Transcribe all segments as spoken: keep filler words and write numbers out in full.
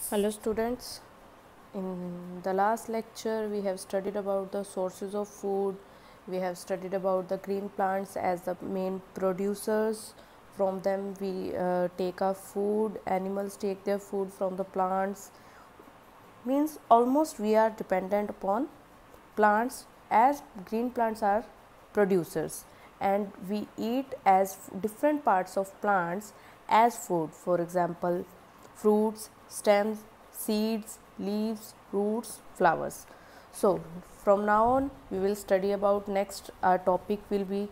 Hello students, in the last lecture we have studied about the sources of food. We have studied about the green plants as the main producers. From them we uh, take our food, animals take their food from the plants. Means almost we are dependent upon plants as green plants are producers, and we eat as different parts of plants as food. For example, fruits, stems, seeds, leaves, roots, flowers. So from now on we will study about next. Our topic will be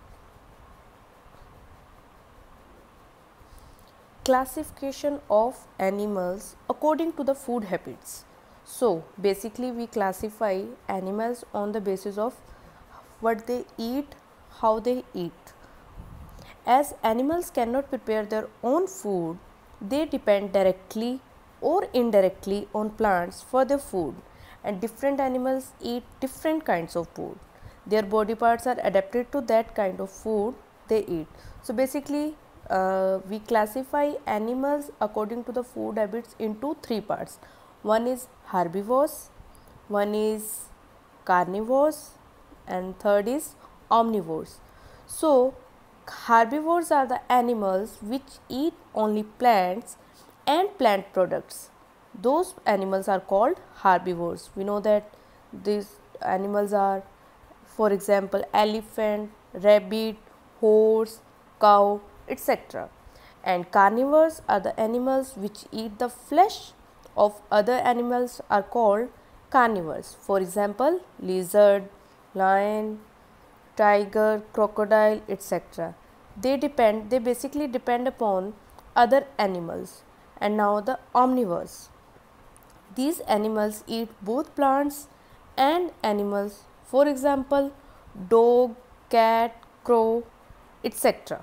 classification of animals according to the food habits. So basically we classify animals on the basis of what they eat, how they eat. As animals cannot prepare their own food, they depend directly or indirectly on plants for their food, and different animals eat different kinds of food. Their body parts are adapted to that kind of food they eat. So basically uh, we classify animals according to the food habits into three parts. One is herbivores, one is carnivores, and third is omnivores. So herbivores are the animals which eat only plants and plant products. Those animals are called herbivores. We know that these animals are, for example, elephant, rabbit, horse, cow, et cetera. And carnivores are the animals which eat the flesh of other animals are called carnivores. For example, lizard, lion, tiger, crocodile, et cetera. They depend, they basically depend upon other animals. And now the omnivores. These animals eat both plants and animals. For example, dog, cat, crow, et cetera.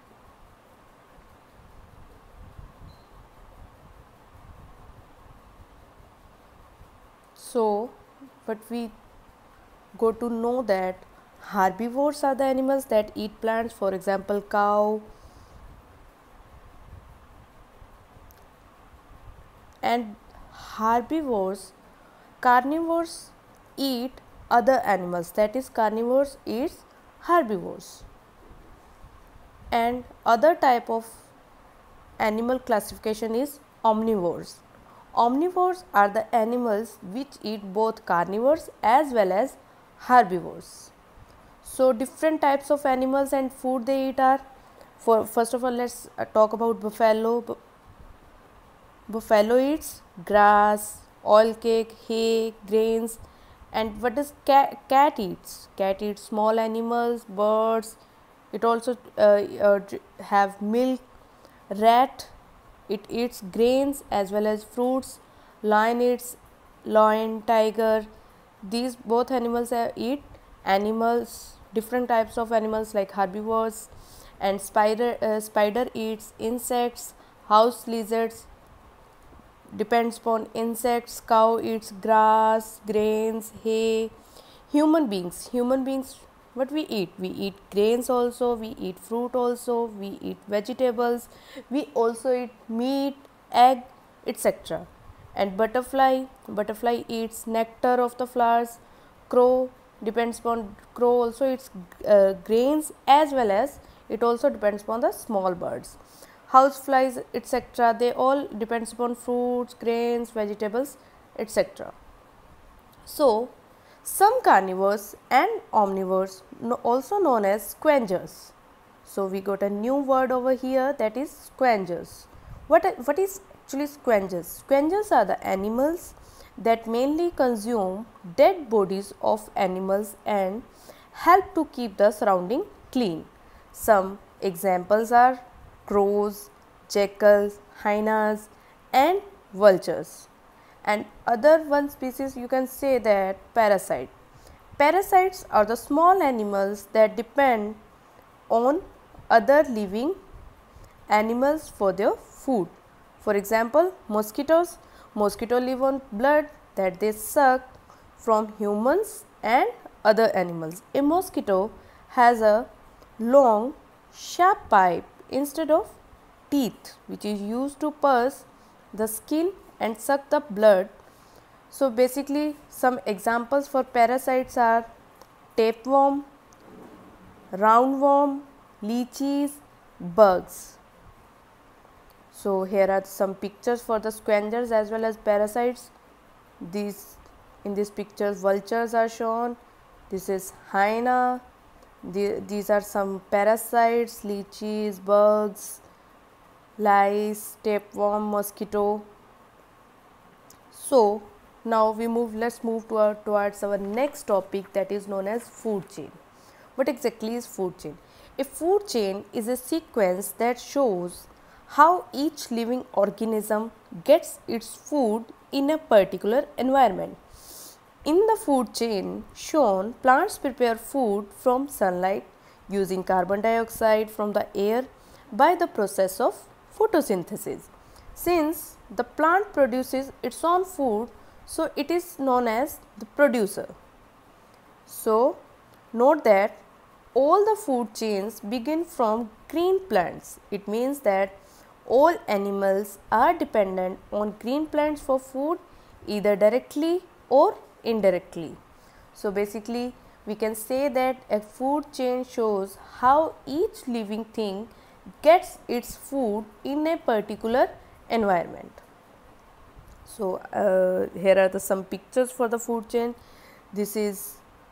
So, but we go to know that herbivores are the animals that eat plants, for example, cow, and herbivores, carnivores eat other animals, that is carnivores eats herbivores. And other type of animal classification is omnivores. Omnivores are the animals which eat both carnivores as well as herbivores. So different types of animals and food they eat are, for first of all let's uh, talk about buffalo. Bu- buffalo eats grass, oil cake, hay, grains. And what does cat, cat eats? Cat eats small animals, birds. It also uh, uh, have milk. Rat, it eats grains as well as fruits. Lion eats lion, tiger. These both animals uh, eat animals, different types of animals like herbivores. And spider uh, spider eats insects. House lizards depends upon insects. Cow eats grass, grains, hay. Human beings, human beings, what we eat? We eat grains also, we eat fruit also, we eat vegetables, we also eat meat, egg, et cetera. And butterfly, butterfly eats nectar of the flowers. Crow depends upon, crow also eats uh, grains as well as it also depends upon the small birds. Houseflies, et cetera. They all depends upon fruits, grains, vegetables, et cetera. So, some carnivores and omnivores, also known as scavengers. So, we got a new word over here, that is scavengers. What, what is actually scavengers? Scavengers are the animals that mainly consume dead bodies of animals and help to keep the surrounding clean. Some examples are crows, jackals, hyenas, and vultures. And other one species, you can say that parasite. Parasites are the small animals that depend on other living animals for their food. For example, mosquitoes. Mosquito live on blood that they suck from humans and other animals. A mosquito has a long sharp pipe instead of teeth, which is used to pierce the skin and suck the blood. So basically some examples for parasites are tapeworm, roundworm, leeches, bugs. So here are some pictures for the scavengers as well as parasites. These in these pictures vultures are shown. This is hyena. The, these are some parasites, leeches, bugs, lice, tapeworm, mosquito. So now we move. Let's move to our, towards our next topic, that is known as food chain. What exactly is food chain? A food chain is a sequence that shows how each living organism gets its food in a particular environment. In the food chain shown, plants prepare food from sunlight using carbon dioxide from the air by the process of photosynthesis. Since the plant produces its own food, so it is known as the producer. So note that all the food chains begin from green plants. It means that all animals are dependent on green plants for food, either directly or indirectly. So basically we can say that a food chain shows how each living thing gets its food in a particular environment. So uh, here are the some pictures for the food chain. This is,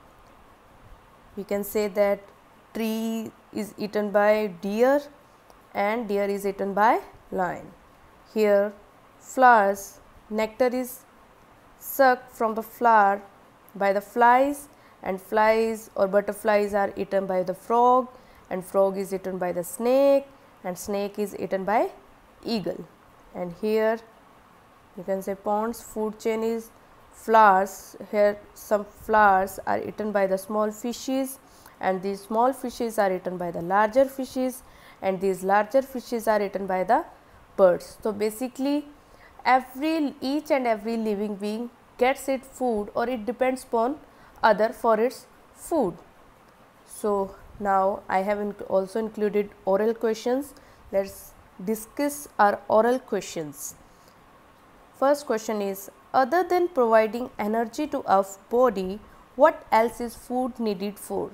we can say that tree is eaten by deer and deer is eaten by lion. Here flowers, nectar is sucked from the flower by the flies, and flies or butterflies are eaten by the frog, and frog is eaten by the snake, and snake is eaten by eagle. And here you can say ponds food chain is flowers. Here some flowers are eaten by the small fishes, and these small fishes are eaten by the larger fishes, and these larger fishes are eaten by the birds. So basically every each and every living being gets its food, or it depends upon other for its food. So now I have inc also included oral questions. Let's discuss our oral questions. First question is, other than providing energy to our body, what else is food needed for?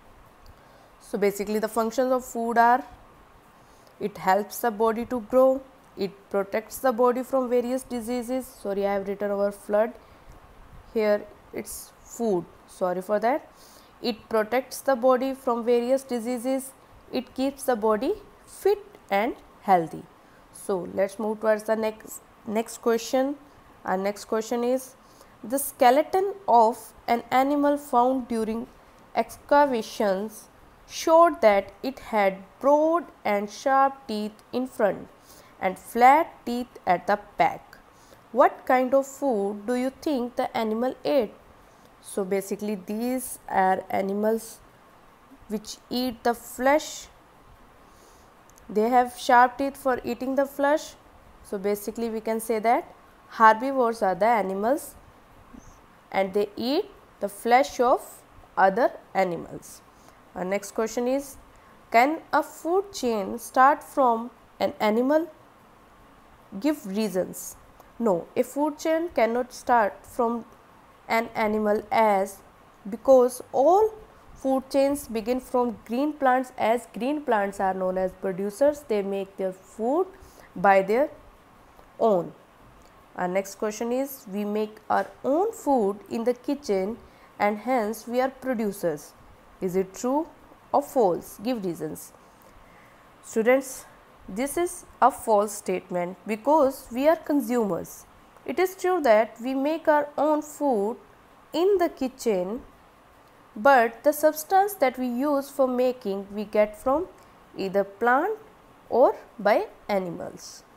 So basically the functions of food are, it helps the body to grow, it protects the body from various diseases. Sorry, I have written over flood. Here it's food, sorry for that. It protects the body from various diseases. It keeps the body fit and healthy. So let's move towards the next next question. Our next question is, the skeleton of an animal found during excavations showed that it had broad and sharp teeth in front and flat teeth at the back. What kind of food do you think the animal ate? So basically these are animals which eat the flesh. They have sharp teeth for eating the flesh. So basically we can say that herbivores are the animals and they eat the flesh of other animals. Our next question is, can a food chain start from an animal? Give reasons. No, a food chain cannot start from an animal, as because all food chains begin from green plants, as green plants are known as producers. They make their food by their own. Our next question is, we make our own food in the kitchen and hence we are producers. Is it true or false? Give reasons. Students, this is a false statement because we are consumers. It is true that we make our own food in the kitchen, but the substance that we use for making we get from either plant or by animals.